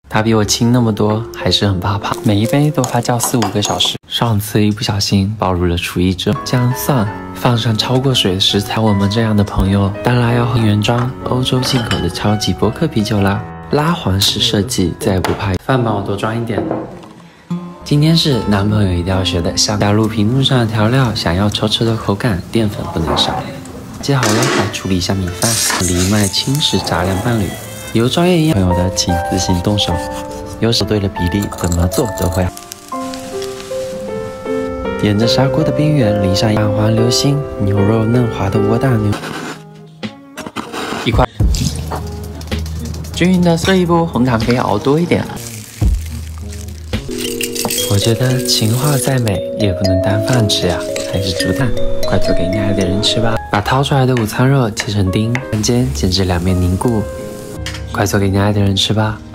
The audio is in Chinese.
它比我轻那么多，还是很怕胖。每一杯都发酵4、5个小时。上次一不小心暴露了厨艺之后，姜蒜放上超过水的食材，我们这样的朋友当然要喝原装欧洲进口的超级波克啤酒啦。拉环式设计，再也不怕。饭帮我多装一点。今天是男朋友一定要学的，加入屏幕上的调料，想要稠稠的口感，淀粉不能少。接好了，来处理一下米饭，藜麦轻食炸2伴侣。有专业朋友的，请自行动手。有手对了比例，怎么做都会。沿着砂锅的边缘淋上半环流心，牛肉嫩滑的窝大牛，一块。均匀的这一步，红糖可以熬多一点。我觉得情话再美，也不能当饭吃呀，还是煮蛋，快做给你爱的人吃吧。把掏出来的午餐肉切成丁，瞬间煎至两面凝固，快做给你爱的人吃吧。